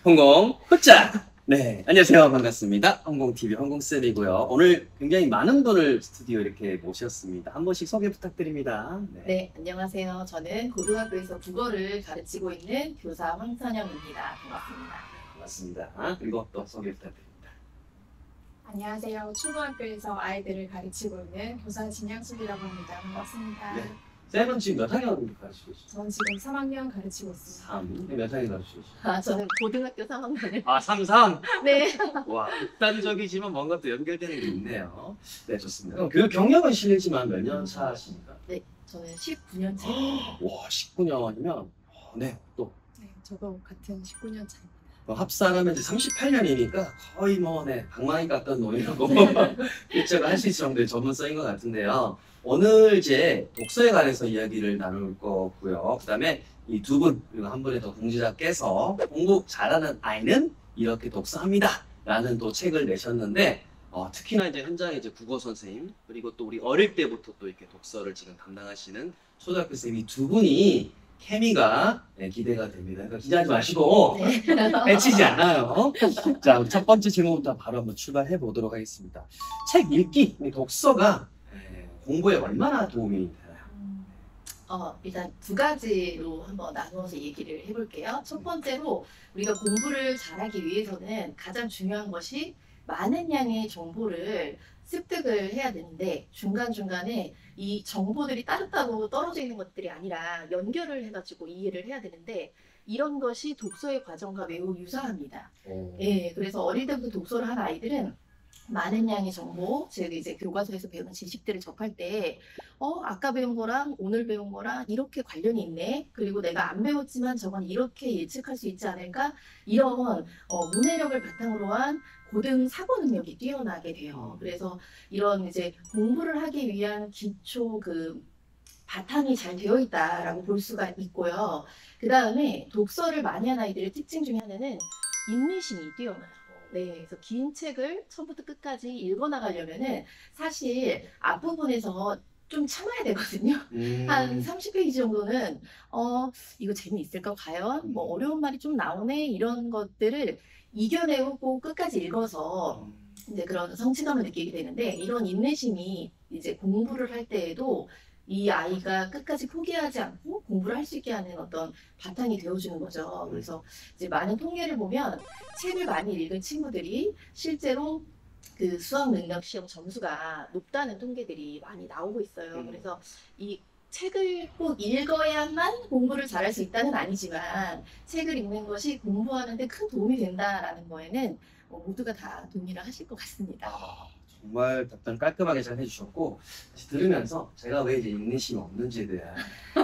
홍공 후짜! 네, 안녕하세요. 반갑습니다. 홍공TV 홍공쌤이고요. 오늘 굉장히 많은 분을 스튜디오 이렇게 모셨습니다. 한 번씩 소개 부탁드립니다. 네, 안녕하세요. 저는 고등학교에서 국어를 가르치고 있는 교사 황선영입니다. 반갑습니다. 반갑습니다. 그리고 또 소개 부탁드립니다. 안녕하세요. 초등학교에서 아이들을 가르치고 있는 교사 진양숙이라고 합니다. 반갑습니다. 네. 쌤은 지금 몇 학년 가르치고 계시죠? 저는 지금 3학년 가르치고 있습니다. 3. 몇 학년 가르치고 계시죠? 저는 고등학교 3학년을. 아, 3, 3? 네. 와, 극단적이지만 뭔가 또 연결되는 게 있네요. 네, 좋습니다. 그럼 교육 경력은 실례지만 몇 년 차십니까? 네, 저는 19년 차. 와, 19년이면, 네, 또. 네, 저도 같은 19년 차입니다. 합산하면 이제 38년이니까 거의 뭐, 네, 방망이 깎던 노인이라고 일적을 할 수 있을 정도의 전문성인 것 같은데요. 오늘 이제 독서에 관해서 이야기를 나눌 거고요. 그 다음에 이 두 분, 그리고 한 분의 더 공지자께서 공부 잘하는 아이는 이렇게 독서합니다. 라는 또 책을 내셨는데, 특히나 이제 현장에 이제 국어 선생님, 그리고 또 우리 어릴 때부터 또 이렇게 독서를 지금 담당하시는 초등학교 선생님 이 두 분이 케미가 네, 기대가 됩니다. 그러니까 기대하지 마시고 해치지 않아요. 자, 우리 첫 번째 질문부터 바로 한번 출발해 보도록 하겠습니다. 책 읽기, 이 독서가 공부에 얼마나 도움이 되나요? 일단 두 가지로 한번 나누어서 얘기를 해볼게요. 첫 번째로 우리가 공부를 잘하기 위해서는 가장 중요한 것이 많은 양의 정보를 습득을 해야 되는데 중간중간에 이 정보들이 따로따로 떨어져 있는 것들이 아니라 연결을 해가지고 이해를 해야 되는데 이런 것이 독서의 과정과 매우 유사합니다. 예, 그래서 어릴 때부터 독서를 한 아이들은 많은 양의 정보, 즉 이제 교과서에서 배우는 지식들을 접할 때 아까 배운 거랑 오늘 배운 거랑 이렇게 관련이 있네. 그리고 내가 안 배웠지만 저건 이렇게 예측할 수 있지 않을까? 이런 문해력을 바탕으로 한 고등 사고 능력이 뛰어나게 돼요. 그래서 이런 이제 공부를 하기 위한 기초 바탕이 잘 되어 있다라고 볼 수가 있고요. 그 다음에 독서를 많이 한 아이들의 특징 중에 하나는 인내심이 뛰어나요. 네, 그래서 긴 책을 처음부터 끝까지 읽어나가려면은 사실 앞부분에서 좀 참아야 되거든요. 한 30페이지 정도는 이거 재미있을까 과연? 뭐 어려운 말이 좀 나오네 이런 것들을 이겨내고 끝까지 읽어서 이제 그런 성취감을 느끼게 되는데 이런 인내심이 이제 공부를 할 때에도 이 아이가 끝까지 포기하지 않고 공부를 할 수 있게 하는 어떤 바탕이 되어주는 거죠. 그래서 이제 많은 통계를 보면 책을 많이 읽은 친구들이 실제로 그 수학 능력 시험 점수가 높다는 통계들이 많이 나오고 있어요. 그래서 이 책을 꼭 읽어야만 공부를 잘할 수 있다는 아니지만 책을 읽는 것이 공부하는데 큰 도움이 된다라는 거에는 모두가 다 동의를 하실 것 같습니다. 정말 답변 깔끔하게 잘 해주셨고 다시 들으면서 제가 왜 이제 인내심이 없는지에 대한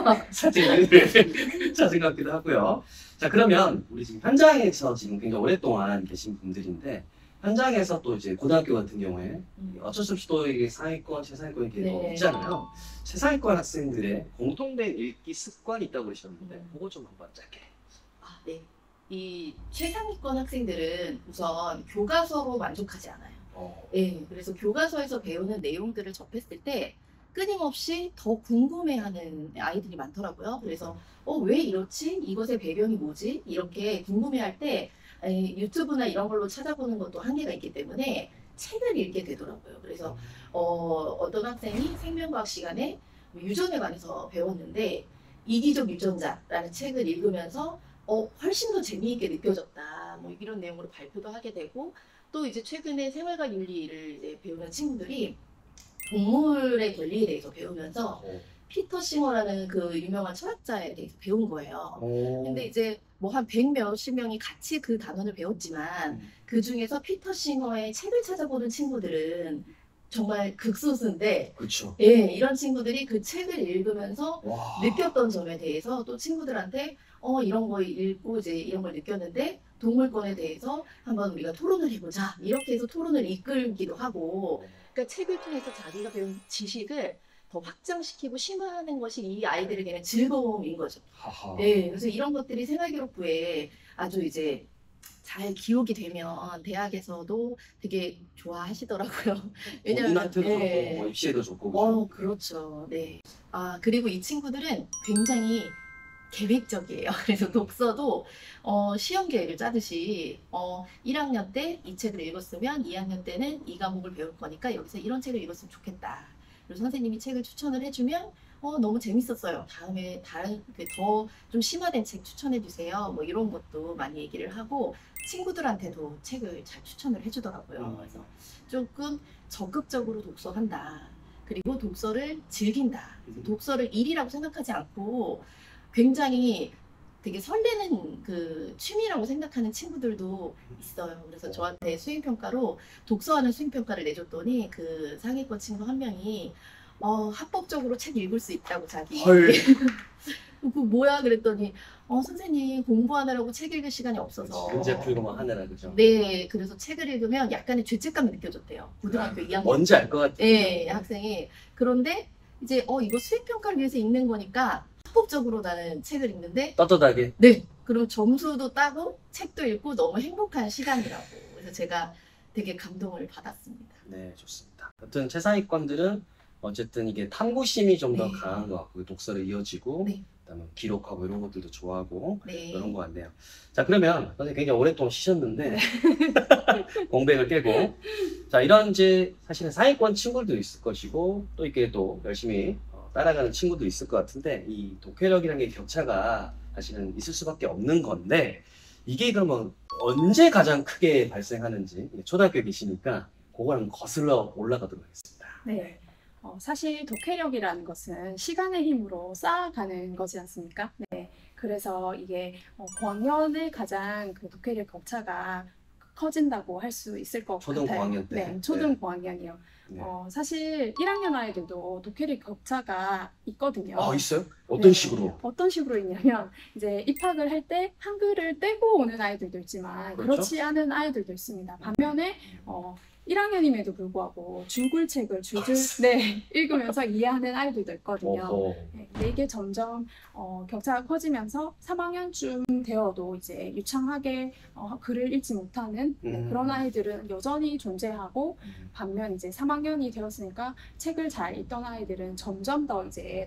사진을 찾은 것 같기도 하고요. 자, 그러면 우리 지금 현장에서 지금 굉장히 오랫동안 계신 분들인데 현장에서 또 이제 고등학교 같은 경우에 어쩔 수 없이 또 이게 상위권, 최상위권 이렇게 네. 있잖아요. 최상위권 학생들의 공통된 읽기 습관이 있다고 그러셨는데 그거 좀 한번 짧게. 네. 이 최상위권 학생들은 우선 교과서로 만족하지 않아요. 네, 그래서 교과서에서 배우는 내용들을 접했을 때 끊임없이 더 궁금해하는 아이들이 많더라고요. 그래서 왜 이렇지? 이것의 배경이 뭐지? 이렇게 궁금해할 때 유튜브나 이런 걸로 찾아보는 것도 한계가 있기 때문에 책을 읽게 되더라고요. 그래서 어떤 학생이 생명과학 시간에 유전에 관해서 배웠는데 이기적 유전자라는 책을 읽으면서 훨씬 더 재미있게 느껴졌다. 뭐 이런 내용으로 발표도 하게 되고 또 이제 최근에 생활과 윤리를 이제 배우는 친구들이 동물의 권리에 대해서 배우면서 피터 싱어라는 그 유명한 철학자에 대해서 배운 거예요. 근데 이제 뭐 한 100몇십 명이 같이 그 단원을 배웠지만 그 중에서 피터 싱어의 책을 찾아보는 친구들은 정말 극소수인데 그렇죠. 예, 이런 친구들이 그 책을 읽으면서 와. 느꼈던 점에 대해서 또 친구들한테 이런 거 읽고 이제 이런 걸 느꼈는데 동물권에 대해서 한번 우리가 토론을 해보자 이렇게 해서 토론을 이끌기도 하고 그러니까 책을 통해서 자기가 배운 지식을 더 확장시키고 심화하는 것이 이 아이들에게는 즐거움인 거죠. 네, 그래서 이런 것들이 생활기록부에 아주 이제 잘 기록이 되면 대학에서도 되게 좋아하시더라고요. 왜냐면 본인한테도 좋고 뭐 입시에도 좋고. 그렇죠. 네. 그리고 이 친구들은 굉장히 계획적이에요. 그래서 독서도 시험 계획을 짜듯이 1학년 때 이 책을 읽었으면 2학년 때는 이 과목을 배울 거니까 여기서 이런 책을 읽었으면 좋겠다. 그리고 선생님이 책을 추천을 해주면 너무 재밌었어요. 다음에 다른 더 좀 심화된 책 추천해 주세요. 뭐 이런 것도 많이 얘기를 하고 친구들한테도 책을 잘 추천을 해주더라고요. 그래서 조금 적극적으로 독서한다. 그리고 독서를 즐긴다. 독서를 일이라고 생각하지 않고 굉장히 되게 설레는 그 취미라고 생각하는 친구들도 있어요. 그래서 저한테 수행평가로 독서하는 수행평가를 내줬더니 그 상위권 친구 한 명이 합법적으로 책 읽을 수 있다고 자기. 헐. 그 뭐야 그랬더니 선생님 공부하느라고 책 읽을 시간이 없어서. 문제 풀고만 하느라 그죠? 네, 그래서 책을 읽으면 약간의 죄책감이 느껴졌대요. 고등학교 2학년. 뭔지 알 것 같아. 네, 학생이. 그런데 이제 이거 수행평가를 위해서 읽는 거니까 합법적으로 나는 책을 읽는데 떳떳하게. 네, 그럼 점수도 따고 책도 읽고 너무 행복한 시간이라고. 그래서 제가 되게 감동을 받았습니다. 네, 좋습니다. 여튼 최상위권들은 어쨌든 이게 탐구심이 좀 더 네. 강한 것 같고 독서를 이어지고 네. 그다음에 기록하고 이런 것들도 좋아하고 네. 이런 것 같네요. 자, 그러면 선생님 굉장히 오랫동안 쉬셨는데 공백을 깨고 자, 이런 이제 사실은 상위권 친구들도 있을 것이고 또 이렇게 또 열심히 따라가는 친구도 있을 것 같은데 이 독해력이라는 게 격차가 사실은 있을 수밖에 없는 건데 이게 그러면 언제 가장 크게 발생하는지 초등학교에 계시니까 그걸 한번 거슬러 올라가도록 하겠습니다. 네. 사실 독해력이라는 것은 시간의 힘으로 쌓아가는 거지 않습니까? 네. 그래서 이게 고학년에 가장 그 독해력 격차가 커진다고 할 수 있을 것 초등 같아요. 고학년 때. 네, 초등 고학년이요. 네. 사실 1학년 아이들도 독해력 격차가 있거든요. 있어요? 어떤 네. 식으로? 어떤 식으로 있냐면 이제 입학을 할 때 한글을 떼고 오는 아이들도 있지만 그렇죠? 그렇지 않은 아이들도 있습니다. 반면에 1학년임에도 불구하고 줄글책을 줄줄 네, 읽으면서 이해하는 아이들도 있거든요. 어허. 네, 근데 이게 점점 격차가 커지면서 3학년쯤 되어도 이제 유창하게 글을 읽지 못하는 그런 아이들은 여전히 존재하고 반면 이제 3학년이 되었으니까 책을 잘 읽던 아이들은 점점 더 이제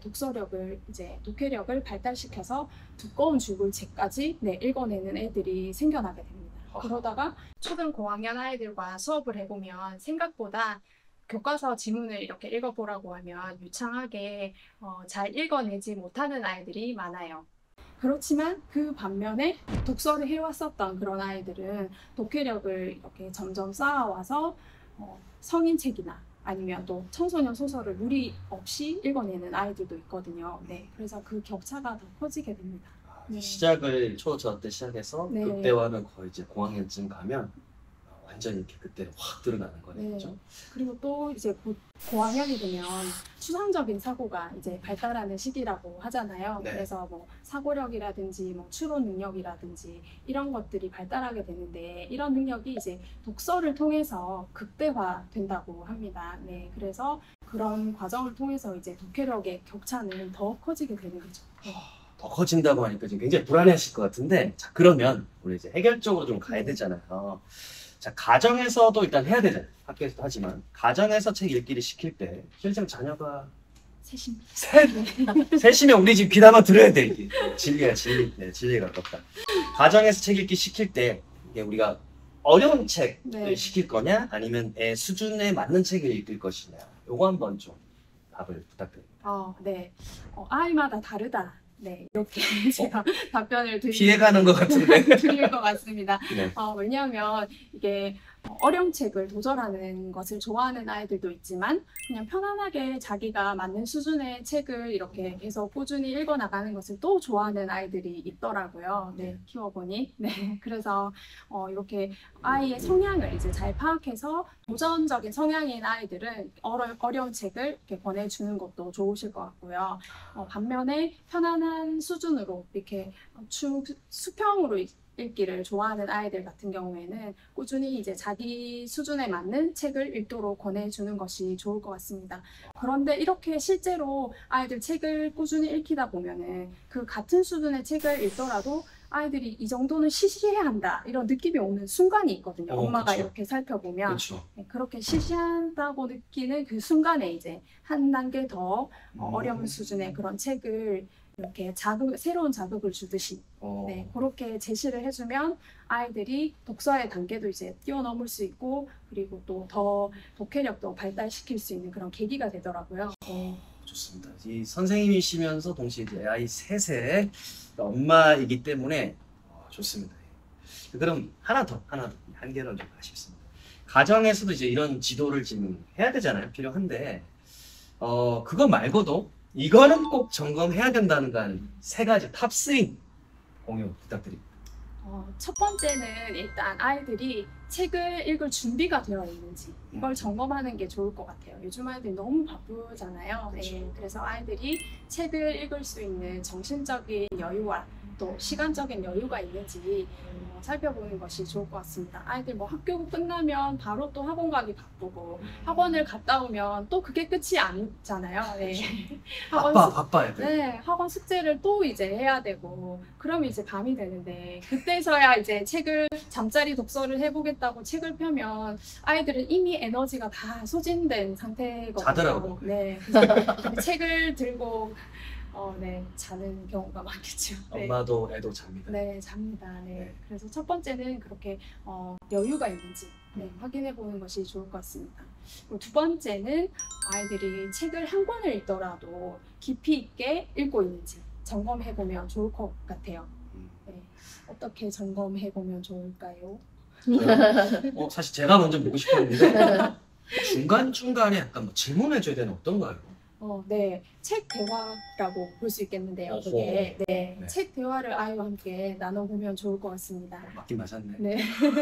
독해력을 발달시켜서 두꺼운 줄글책까지 읽어내는 애들이 생겨나게 됩니다. 그러다가 초등 고학년 아이들과 수업을 해보면 생각보다 교과서 지문을 이렇게 읽어보라고 하면 유창하게 잘 읽어내지 못하는 아이들이 많아요. 그렇지만 그 반면에 독서를 해왔었던 그런 아이들은 독해력을 이렇게 점점 쌓아와서 성인책이나 아니면 또 청소년 소설을 무리 없이 읽어내는 아이들도 있거든요. 네, 그래서 그 격차가 더 커지게 됩니다. 네. 시작을 초 때 시작해서 네. 그때와는 거의 이제 고학년쯤 가면 완전히 이렇게 그때 확 드러나는 거네요. 네. 그렇죠? 그리고 또 이제 고학년이 되면 추상적인 사고가 이제 발달하는 시기라고 하잖아요. 네. 그래서 뭐 사고력이라든지 뭐 추론 능력이라든지 이런 것들이 발달하게 되는데 이런 능력이 이제 독서를 통해서 극대화된다고 합니다. 네, 그래서 그런 과정을 통해서 이제 독해력의 격차는 더 커지게 되는 거죠. 네. 더 커진다고 하니까 지금 굉장히 불안해하실 것 같은데 자, 그러면 우리 이제 해결적으로 좀 가야 되잖아요. 자, 가정에서도 일단 해야 되잖아요. 학교에서도 하지만 가정에서 책 읽기를 시킬 때 실제로 자녀가 셋이면 우리 집 귀담아 들어야 돼. 이게 진리야 진리. 네, 진리에 가깝다. 가정에서 책 읽기 시킬 때 이게 우리가 어려운 책을 네. 시킬 거냐 아니면 애 수준에 맞는 책을 읽을 것이냐 요거 한번 좀 답을 부탁드립니다. 네. 아이마다 다르다. 네, 이렇게 제가 답변을 피해가는 것 같은데. 드릴 것 같습니다. 네. 왜냐하면 이게 어려운 책을 도전하는 것을 좋아하는 아이들도 있지만 그냥 편안하게 자기가 맞는 수준의 책을 이렇게 계속 꾸준히 읽어나가는 것을 또 좋아하는 아이들이 있더라고요. 네, 키워보니. 네, 그래서 이렇게 아이의 성향을 이제 잘 파악해서 도전적인 성향인 아이들은 어려운 책을 이렇게 권해주는 것도 좋으실 것 같고요. 반면에 편안한 수준으로 이렇게 수평으로 읽기를 좋아하는 아이들 같은 경우에는 꾸준히 이제 자기 수준에 맞는 책을 읽도록 권해주는 것이 좋을 것 같습니다. 그런데 이렇게 실제로 아이들 책을 꾸준히 읽히다 보면은 그 같은 수준의 책을 읽더라도 아이들이 이 정도는 시시해야 한다 이런 느낌이 오는 순간이 있거든요. 엄마가 그쵸. 이렇게 살펴보면 그렇죠. 네, 그렇게 시시하다고 느끼는 그 순간에 이제 한 단계 더 어려운 수준의 그런 책을 이렇게 새로운 자극을 주듯이 네, 그렇게 제시를 해주면 아이들이 독서의 단계도 이제 뛰어넘을 수 있고 그리고 또 더 독해력도 발달시킬 수 있는 그런 계기가 되더라고요. 네. 좋습니다. 이 선생님이시면서 동시에 이제 아이 셋의 엄마이기 때문에 좋습니다. 그럼 하나 더 한 개는 좀 아쉽습니다. 가정에서도 이제 이런 지도를 지금 해야 되잖아요. 필요한데 그거 말고도 이거는 꼭 점검해야 된다는 건 세 가지 탑3 공유 부탁드립니다. 첫 번째는 일단 아이들이 책을 읽을 준비가 되어 있는지 이걸 점검하는 게 좋을 것 같아요. 요즘 아이들이 너무 바쁘잖아요. 그렇죠. 네, 그래서 아이들이 책을 읽을 수 있는 정신적인 여유와 또 시간적인 여유가 있는지 살펴보는 것이 좋을 것 같습니다. 아이들 뭐 학교 끝나면 바로 또 학원 가기 바쁘고 학원을 갔다 오면 또 그게 끝이 아니잖아요. 네. 바빠야 돼. 네, 학원 숙제를 또 이제 해야 되고, 그럼 이제 밤이 되는데, 그때서야 이제 잠자리 독서를 해보겠다고 책을 펴면 아이들은 이미 에너지가 다 소진된 상태거든요. 자더라고요. 네. 그래서 책을 들고, 네, 자는 경우가 많겠죠. 네. 엄마도 애도 잡니다. 네, 잡니다. 네. 네. 그래서 첫 번째는 그렇게 여유가 있는지 확인해 보는 것이 좋을 것 같습니다. 그리고 두 번째는 아이들이 책을 한 권을 읽더라도 깊이 있게 읽고 있는지 점검해 보면 좋을 것 같아요. 네. 어떻게 점검해 보면 좋을까요? 사실 제가 먼저 보고 싶었는데 중간중간에 약간 뭐 질문해줘야 되는 어떤가요? 네, 책 대화라고 볼 수 있겠는데요. 어허. 그게 네, 네. 책 대화를 아이와 함께 나눠보면 좋을 것 같습니다. 맞긴 맞았네. 네.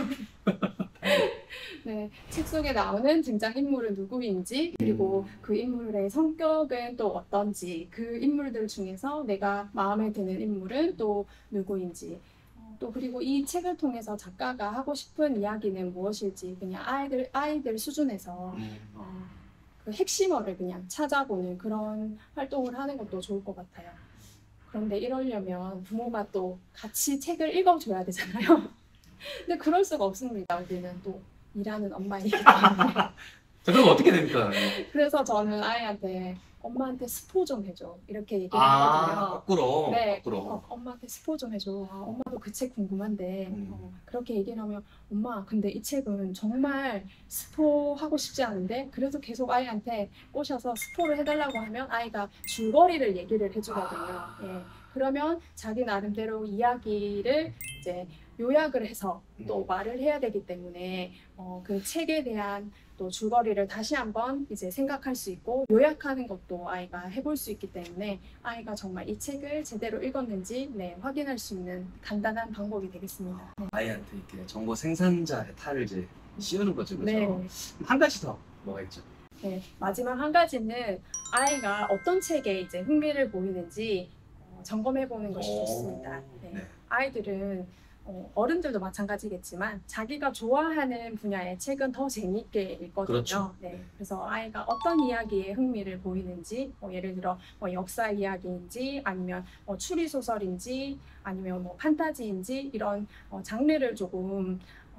네, 책 속에 나오는 등장인물은 누구인지, 그리고 그 인물의 성격은 또 어떤지, 그 인물들 중에서 내가 마음에 드는 인물은 또 누구인지, 또 그리고 이 책을 통해서 작가가 하고 싶은 이야기는 무엇일지, 그냥 아이들 수준에서 그 핵심어를 그냥 찾아보는 그런 활동을 하는 것도 좋을 것 같아요. 그런데 이러려면 부모가 또 같이 책을 읽어줘야 되잖아요. 근데 그럴 수가 없습니다. 우리는 또 일하는 엄마이기 때문에. 자, 그럼 어떻게 됩니까? 그래서 저는 아이한테 엄마한테 스포 좀 해줘 이렇게 얘기를 하거든요. 거꾸로. 네, 거꾸로. 엄마한테 스포 좀 해줘. 엄마도 그 책 궁금한데 음. 그렇게 얘기를 하면 엄마 근데 이 책은 정말 스포하고 싶지 않은데 그래서 계속 아이한테 꼬셔서 스포를 해달라고 하면 아이가 줄거리를 얘기를 해주거든요. 예. 그러면 자기 나름대로 이야기를 이제 요약을 해서 또 말을 해야 되기 때문에 그 책에 대한 또 줄거리를 다시 한번 이제 생각할 수 있고 요약하는 것도 아이가 해볼 수 있기 때문에 아이가 정말 이 책을 제대로 읽었는지 확인할 수 있는 간단한 방법이 되겠습니다. 네. 아이한테 이렇게 정보 생산자의 탈을 이제 씌우는 거죠. 그렇죠? 네. 한 가지 더 뭐가 있죠? 네, 마지막 한 가지는 아이가 어떤 책에 이제 흥미를 보이는지 점검해 보는 것이 좋습니다. 네. 네. 아이들은 어른들도 마찬가지겠지만 자기가 좋아하는 분야의 책은 더 재미있게 읽거든요. 그렇죠. 네. 네. 그래서 아이가 어떤 이야기에 흥미를 보이는지 예를 들어 역사 이야기인지 아니면 추리 소설인지 아니면 판타지인지 이런 장르를 조금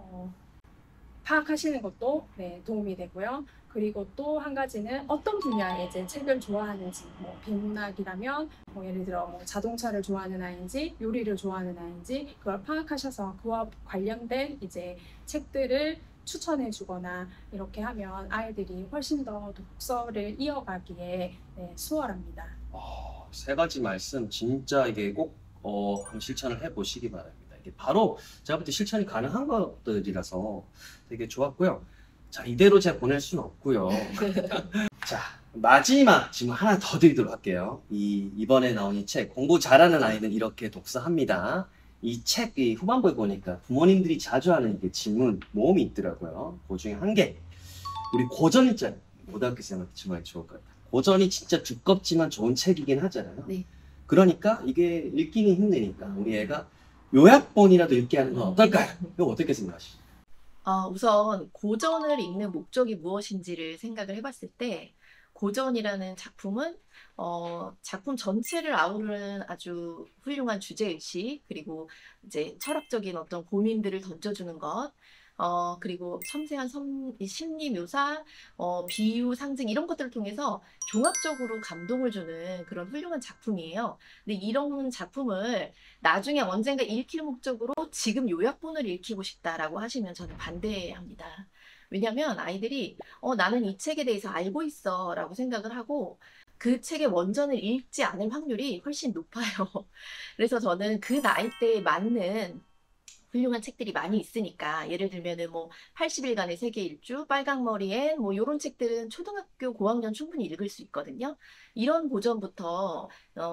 파악하시는 것도 도움이 되고요. 그리고 또 한 가지는 어떤 분야의 이제 책을 좋아하는지, 비문학이라면 예를 들어 자동차를 좋아하는 아이인지, 요리를 좋아하는 아이인지 그걸 파악하셔서 그와 관련된 이제 책들을 추천해주거나 이렇게 하면 아이들이 훨씬 더 독서를 이어가기에 수월합니다. 세 가지 말씀 진짜 이게 꼭 한번 실천을 해보시기 바랍니다. 이게 바로 제가 볼 때 실천이 가능한 것들이라서 되게 좋았고요. 자, 이대로 제가 보낼 수는 없고요. 자, 마지막 질문 하나 더 드리도록 할게요. 이번에 나온 이 책, 공부 잘하는 아이는 이렇게 독서합니다. 이 책 후반부에 보니까 부모님들이 자주 하는 이게 질문 모음이 있더라고요. 그 중에 한 개. 우리 고전 있잖아요. 고등학교생한테 질문이 좋을 것 같아요. 고전이 진짜 두껍지만 좋은 책이긴 하잖아요. 네. 그러니까 이게 읽기는 힘드니까 우리 애가 요약본이라도 읽게 하는 건 어떨까요? 이거 어떻게 생각하시죠? 우선 고전을 읽는 목적이 무엇인지를 생각을 해봤을 때 고전이라는 작품은 작품 전체를 아우르는 아주 훌륭한 주제의식 그리고 이제 철학적인 어떤 고민들을 던져주는 것 그리고 섬세한 심리 묘사, 비유, 상징 이런 것들을 통해서 종합적으로 감동을 주는 그런 훌륭한 작품이에요. 근데 이런 작품을 나중에 언젠가 읽힐 목적으로 지금 요약본을 읽히고 싶다라고 하시면 저는 반대합니다. 왜냐하면 아이들이 나는 이 책에 대해서 알고 있어 라고 생각을 하고 그 책의 원전을 읽지 않을 확률이 훨씬 높아요. 그래서 저는 그 나이대에 맞는 훌륭한 책들이 많이 있으니까 예를 들면은 뭐 80일간의 세계 일주, 빨강머리엔 뭐 이런 책들은 초등학교 고학년 충분히 읽을 수 있거든요. 이런 고전부터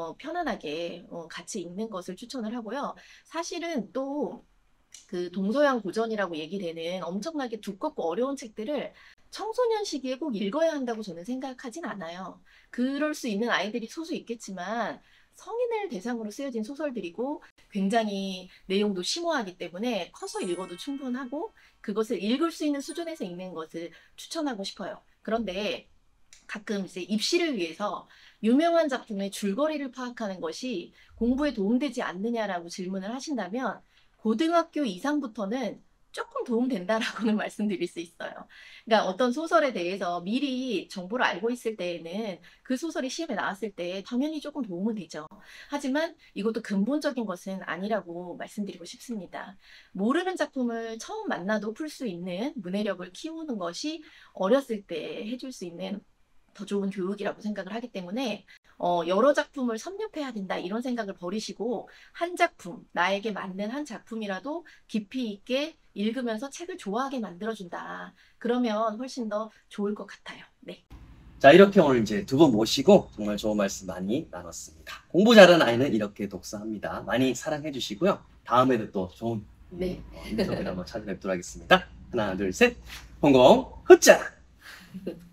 편안하게 같이 읽는 것을 추천을 하고요. 사실은 또 그 동서양 고전이라고 얘기되는 엄청나게 두껍고 어려운 책들을 청소년 시기에 꼭 읽어야 한다고 저는 생각하진 않아요. 그럴 수 있는 아이들이 소수 있겠지만 성인을 대상으로 쓰여진 소설들이고 굉장히 내용도 심오하기 때문에 커서 읽어도 충분하고 그것을 읽을 수 있는 수준에서 읽는 것을 추천하고 싶어요. 그런데 가끔 이제 입시를 위해서 유명한 작품의 줄거리를 파악하는 것이 공부에 도움되지 않느냐라고 질문을 하신다면 고등학교 이상부터는 조금 도움된다라고는 말씀드릴 수 있어요. 그러니까 어떤 소설에 대해서 미리 정보를 알고 있을 때에는 그 소설이 시험에 나왔을 때 당연히 조금 도움은 되죠. 하지만 이것도 근본적인 것은 아니라고 말씀드리고 싶습니다. 모르는 작품을 처음 만나도 풀 수 있는 문해력을 키우는 것이 어렸을 때 해줄 수 있는 더 좋은 교육이라고 생각을 하기 때문에 여러 작품을 섭렵해야 된다 이런 생각을 버리시고 한 작품, 나에게 맞는 한 작품이라도 깊이 있게 읽으면서 책을 좋아하게 만들어준다. 그러면 훨씬 더 좋을 것 같아요. 네. 자, 이렇게 오늘 이제 두 분 모시고 정말 좋은 말씀 많이 나눴습니다. 공부 잘하는 아이는 이렇게 독서합니다. 많이 사랑해 주시고요. 다음에도 또 좋은 네. 인터뷰를 한번 찾아뵙도록 하겠습니다. 하나, 둘, 셋. 홍콩 흡자!